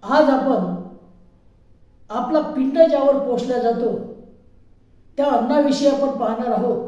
आज आपण आपला पिंड ज्यावर पोषला जातो त्या अन्नाविषयी आपण पाहणार आहोत.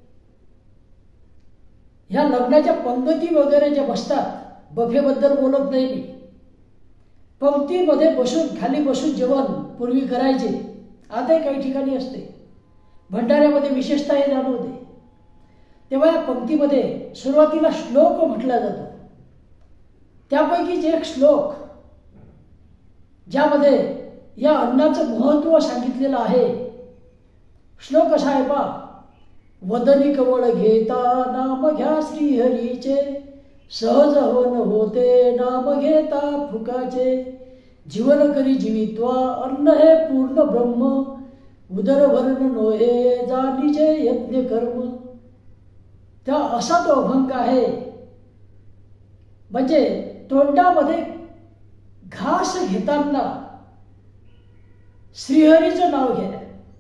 ह्या लग्नाच्या पंगती वगैरे ज्या बसतात, बफेबद्दल बोलत नाही मी. पंक्तीमध्ये बसून खाली बसून जेवण पूर्वी करायचे, आताही काही ठिकाणी असते. भंडाऱ्यामध्ये विशेषतः हे जाणवते. तेव्हा या पंक्तीमध्ये सुरुवातीला श्लोक म्हटला जातो. त्यापैकीच एक श्लोक ज्यामध्ये या अन्नाचं महत्त्व सांगितलेलं आहे. श्लोक असा आहे पा, वदनी कवळ घेता नाम घ्या श्रीहरीचे, सहज होन होते नाम घेता फुकाचे, जीवन करी जीवित्वा अन्न हे पूर्ण ब्रह्म, उदर भरण नोहे जाणीचे यज्ञ कर्म. त्या असा तो अभंग आहे. म्हणजे तोंडामध्ये घास घेताना श्रीहरीचं नाव घ्या,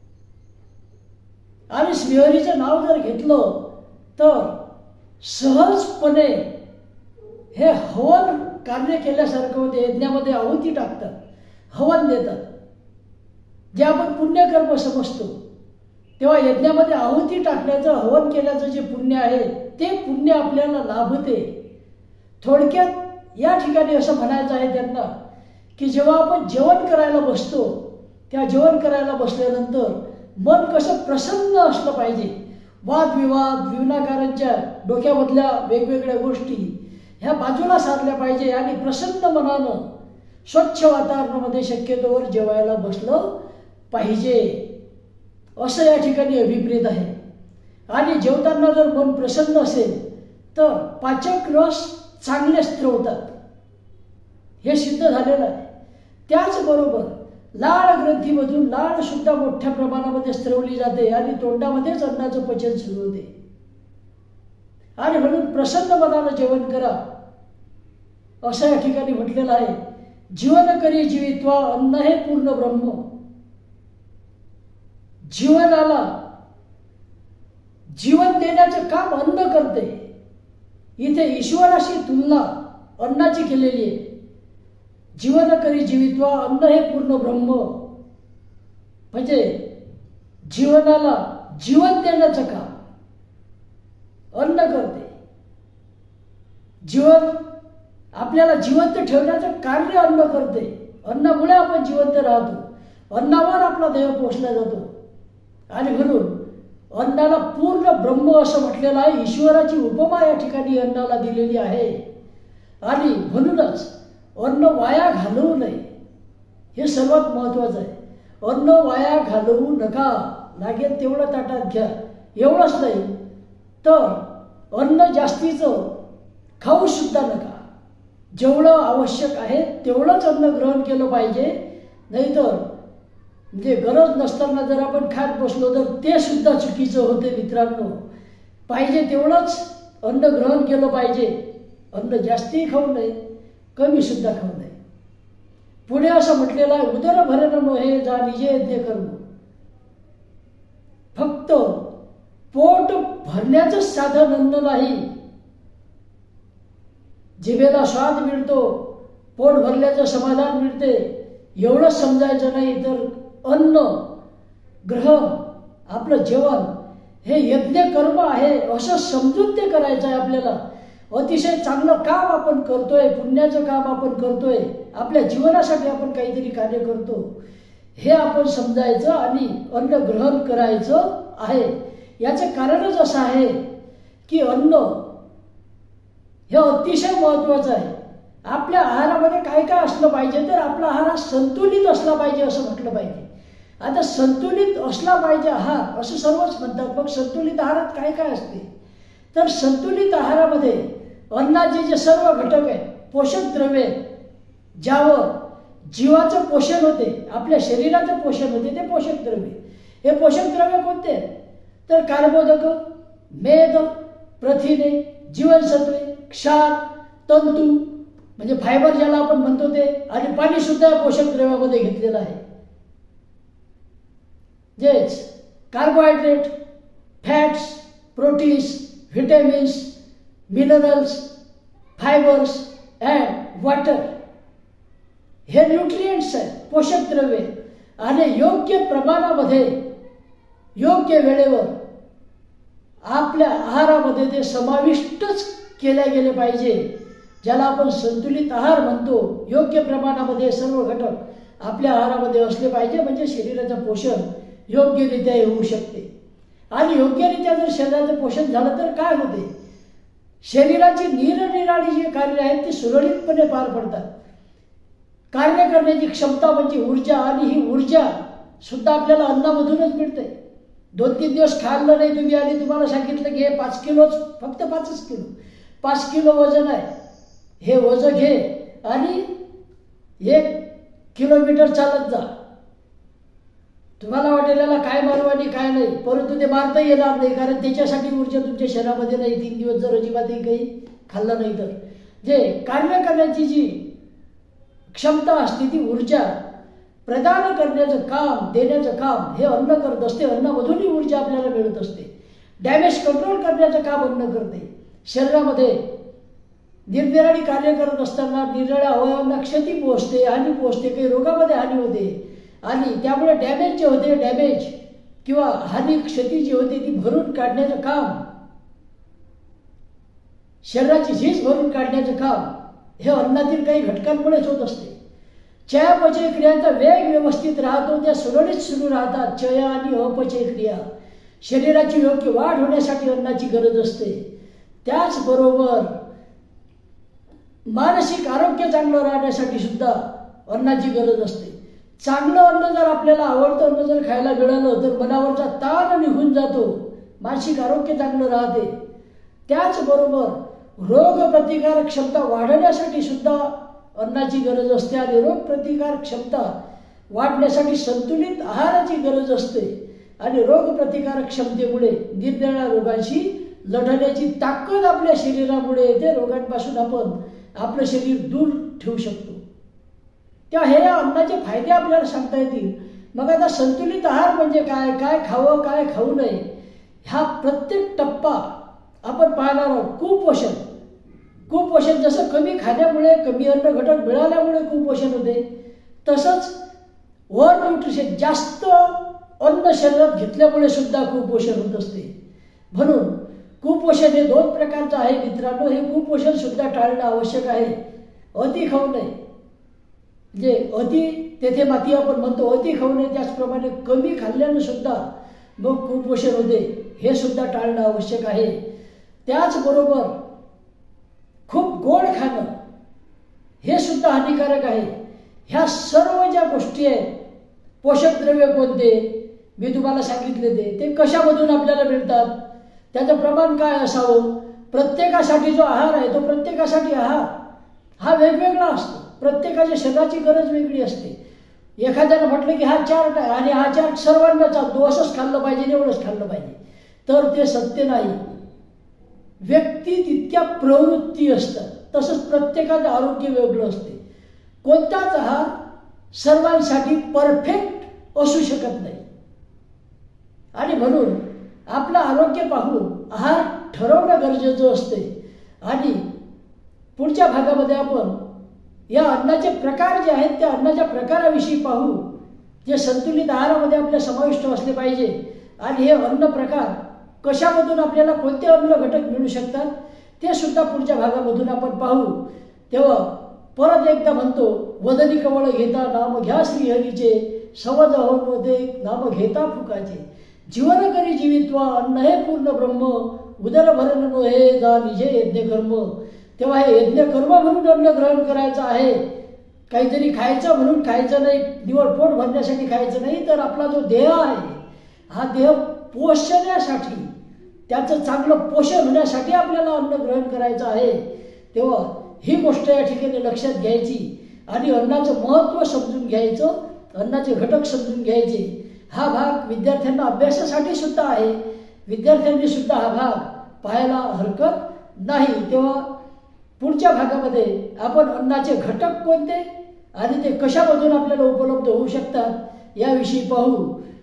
आणि श्रीहरीचं नाव जर घेतलं तर सहजपणे हे हवन कार्य केल्यासारखं होते. यज्ञामध्ये आहुती टाकतात, हवन देतात, जे आपण पुण्यकर्म समजतो. तेव्हा यज्ञामध्ये आहुती टाकण्याचं, हवन केल्याचं जे पुण्य आहे ते पुण्य आपल्याला लाभते. थोडक्यात या ठिकाणी असं म्हणायचं आहे त्यांना की जेव्हा आपण जेवण करायला बसतो, त्या जेवण करायला बसल्यानंतर मन कसं प्रसन्न असलं पाहिजे. वादविवाद, विनाकारांच्या डोक्यामधल्या वेगवेगळ्या गोष्टी ह्या बाजूला सारल्या पाहिजे आणि प्रसन्न मनानं स्वच्छ वातावरणामध्ये शक्यतोवर जेवायला बसलं पाहिजे, असं या ठिकाणी अभिप्रेत आहे. आणि जेवताना जर मन प्रसन्न असेल तर पाचक रस चांगले स्त्रवतात, हे सिद्ध झालेलं आहे. त्याचबरोबर लाळ ग्रंथीमधून लाळ सुद्धा मोठ्या प्रमाणामध्ये स्त्रवली जाते आणि तोंडामध्येच अन्नाचं पचन सुरू होते. आणि म्हणून प्रसन्न मनानं जेवण करा, असं या ठिकाणी म्हटलेलं आहे. जीवन करी जीवित्वा अन्न हे पूर्ण ब्रह्म. जीवनाला जीवन देण्याचं काम अन्न करते. इथे ईश्वराशी तुलना अन्नाची केलेली आहे. जीवन करी जीवित्वा अन्न हे पूर्ण ब्रह्म, म्हणजे जीवनाला जीवन देण्याचं काम अन्न करते. जीवन आपल्याला जिवंत ठेवण्याचं कार्य अन्न करते. अन्नामुळे आपण जिवंत राहतो, अन्नावर आपला देह पोषला जातो. आणि म्हणून अन्नाला पूर्ण ब्रह्म असं म्हटलेलं आहे. ईश्वराची उपमा या ठिकाणी अन्नाला दिलेली आहे. आणि म्हणूनच अन्न वाया घालवू नये, हे सर्वात महत्त्वाचं आहे. अन्न वाया घालवू नका, लागेल तेवढं ताटात घ्या. एवढंच नाही तर अन्न जास्तीचं खाऊ सुद्धा नका. जेवढं आवश्यक आहे तेवढंच अन्न ग्रहण केलं पाहिजे. नाहीतर म्हणजे गरज नसताना जर आपण खात बसलो तर ते सुद्धा चुकीचं होते मित्रांनो. पाहिजे तेवढंच अन्न ग्रहण केलं पाहिजे. अन्न जास्तीही खाऊ नये, कमी सुद्धा खाऊ नये. पुढे असं म्हटलेलं आहे, उदर भरण नोहे जाणीचे यज्ञ कर्म. फक्त पोट भरण्याचं साधन अन्न नाही. जिभेला स्वाद मिळतो, पोट भरल्याचं समाधान मिळते, एवढंच समजायचं नाही. तर अन्न ग्रहण, आपलं जेवण हे यज्ञ कर्म आहे असं समजून ते करायचं आहे आपल्याला. अतिशय चांगलं काम आपण करतोय, पुण्याचं काम आपण करतोय, आपल्या जीवनासाठी आपण काहीतरी कार्य करतो, हे आपण समजायचं आणि अन्न ग्रहण करायचं आहे. याचं कारणच असं आहे की अन्न हे अतिशय महत्त्वाचं आहे. आपल्या आहारामध्ये काय काय असलं पाहिजे, तर आपला आहार हा संतुलित असला पाहिजे असं म्हटलं पाहिजे. आता संतुलित असला पाहिजे आहार असं सर्वच म्हणतात. मग संतुलित आहारात काय काय असते, तर संतुलित आहारामध्ये अन्नाचे जे सर्व घटक आहेत, पोषक द्रव्ये, ज्यावर जीवाचं पोषण होते, आपल्या शरीराचं पोषण होते, ते पोषक द्रव्ये. हे पोषक द्रव्ये कोणते आहेत, तर कार्बोदक, मेद, प्रथिने, जीवनसत्वे, क्षार, तंतू म्हणजे फायबर ज्याला आपण म्हणतो ते, आणि पाणी सुद्धा या पोषक द्रव्यामध्ये घेतलेलं आहे. जेच carbohydrate, fats, proteins, vitamins, minerals, fibres and water. हे न्यूट्रिएंट्स आहेत, पोषक द्रव्ये, आणि योग्य प्रमाणामध्ये योग्य वेळेवर आपल्या आहारामध्ये ते समाविष्टच केले गेले पाहिजे, ज्याला आपण संतुलित आहार म्हणतो. योग्य प्रमाणामध्ये सर्व घटक आपल्या आहारामध्ये असले पाहिजे, म्हणजे शरीराचं पोषण योग्यरित्या होऊ शकते. आणि योग्यरित्या जर शरीराचं पोषण झालं तर काय होते, शरीराची निरनिराळी जी कार्य आहेत ती सुरळीतपणे पार पडतात. कार्य करण्याची क्षमता म्हणजे ऊर्जा, आणि ही ऊर्जा सुद्धा आपल्याला अन्नामधूनच मिळते. 2-3 दिवस खाल्लं नाही तुम्ही आणि तुम्हाला सांगितलं की हे 5 किलोच, फक्त 5 किलो, 5 किलो वजन आहे, हे वजन घे आणि 1 किलोमीटर चालत जा. तुम्हाला वाटेल याला काय मारू आणि काय नाही, परंतु ते मारता येणार नाही, कारण त्याच्यासाठी ऊर्जा तुमच्या शरीरामध्ये नाही. 3 दिवस जर अजिबातही काही खाल्लं नाही तर जे कार्य करण्याची जी क्षमता असते ती ऊर्जा प्रदान करण्याचं काम, देण्याचं काम हे अन्न करत असते. अन्नामधूनही ऊर्जा आपल्याला मिळत असते. डॅमेज कंट्रोल करण्याचं काम अन्न करते. शरीरामध्ये निरनिराळी कार्य करत असताना निरनिराळ्या अवयवांना क्षती पोहोचते, हानी पोहोचते, काही रोगामध्ये हानी होते, आणि त्यामुळे डॅमेज जे होते, डॅमेज किंवा हानी क्षती जी होते ती भरून काढण्याचं काम, शरीराची झीज भरून काढण्याचं काम हे अन्नातील काही घटकांमुळेच होत असते. चयापचय क्रियांचा वेग व्यवस्थित राहतो, त्या सुरळीत सुरू राहतात. चय आणि अपचय क्रिया, शरीराची योग्य वाढ होण्यासाठी अन्नाची गरज असते. त्याचबरोबर मानसिक आरोग्य चांगलं राहण्यासाठी सुद्धा अन्नाची गरज असते. चांगलं अन्न जर आपल्याला आवडतं अन्न जर खायला मिळालं तर मनावरचा ताण निघून जातो, मानसिक आरोग्य चांगलं राहते. त्याचबरोबर रोगप्रतिकारक क्षमता वाढवण्यासाठी सुद्धा अन्नाची गरज असते, आणि रोगप्रतिकारक क्षमता वाढण्यासाठी संतुलित आहाराची गरज असते. आणि रोगप्रतिकारक क्षमतेमुळे निरनिराळ्या रोगांशी लढण्याची ताकद आपल्या शरीरामुळे येते. रोगांपासून आपण आपलं शरीर दूर ठेवू शकतो. तेव्हा हे अन्नाचे फायदे आपल्याला सांगता येतील. मग आता संतुलित आहार म्हणजे काय, काय खावं काय खाऊ नये, हा प्रत्येक टप्पा आपण पाहणार आहोत. कुपोषण, कुपोषण जसं कमी खाण्यामुळे, कमी अन्न घटक मिळाल्यामुळे कुपोषण होते, तसंच ओव्हर न्यूट्रिशन, जास्त अन्न शरीरात घेतल्यामुळे सुद्धा कुपोषण होत असते. म्हणून कुपोषण हे 2 प्रकारचं आहे मित्रांनो. हे कुपोषण सुद्धा टाळणं आवश्यक आहे. अति खाऊ नये, जे अति तेथे माती आपण म्हणतो, अति खाऊ नये. त्याचप्रमाणे कमी खाल्ल्यानं सुद्धा मग कुपोषण होते, हे सुद्धा टाळणं आवश्यक आहे. त्याचबरोबर खूप गोड खाणं हे सुद्धा हानिकारक आहे. ह्या सर्व ज्या गोष्टी आहेत, पोषक द्रव्य कोणते मी तुम्हाला सांगितले, ते कशामधून आपल्याला मिळतात, त्याचं प्रमाण काय असावं, प्रत्येकासाठी जो आहार आहे तो प्रत्येकासाठी आहार हा वेगवेगळा असतो. प्रत्येकाच्या शरीराची गरज वेगळी असते. एखाद्यानं म्हटलं की हा चार्ट आहे आणि हा चार्ट सर्वांना चालतो, असंच खाल्लं पाहिजे, एवढंच खाल्लं पाहिजे, तर ते सत्य नाही. व्यक्ती तितक्या प्रवृत्ती असतात, तसंच प्रत्येकाचं आरोग्य वेगळं असते. कोणताच आहार सर्वांसाठी परफेक्ट असू शकत नाही, आणि म्हणून आपलं आरोग्य पाहून आहार ठरवणं गरजेचं असते. आणि पुढच्या भागामध्ये आपण या अन्नाचे प्रकार जे आहेत त्या अन्नाच्या प्रकाराविषयी पाहू, जे संतुलित आहारामध्ये आपल्या समाविष्ट असले पाहिजे. आणि हे अन्न प्रकार कशामधून आपल्याला कोणते अन्न घटक मिळू शकतात ते सुद्धा पुढच्या भागामधून आपण पाहू. तेव्हा परत एकदा म्हणतो, वदनी कवळ घेता नाम घ्या श्रीहरीचे, सवज होते नाम घेता फुकाचे, जीवन करी जीवित्वा अन्न हे पूर्ण ब्रह्म, उदर भरण हे जा निजे यज्ञ कर्म. तेव्हा हे यज्ञ कर्म म्हणून अन्न ग्रहण करायचं आहे. काहीतरी खायचं म्हणून खायचं नाही, निवड पोट भरण्यासाठी खायचं नाही, तर आपला जो देह आहे हा देह पोषण्यासाठी, त्याचं चांगलं पोषण होण्यासाठी आपल्याला अन्न ग्रहण करायचं आहे. तेव्हा ही गोष्ट या ठिकाणी लक्षात घ्यायची आणि अन्नाचं महत्त्व समजून घ्यायचं, अन्नाचे घटक समजून घ्यायचे. हा भाग विद्यार्थ्यांना अभ्यासासाठी सुद्धा आहे, विद्यार्थ्यांनी सुद्धा हा भाग पाहायला हरकत नाही. तेव्हा पुढच्या भागामध्ये आपण अन्नाचे घटक कोणते आणि ते कशामधून आपल्याला उपलब्ध होऊ शकतात याविषयी पाहू.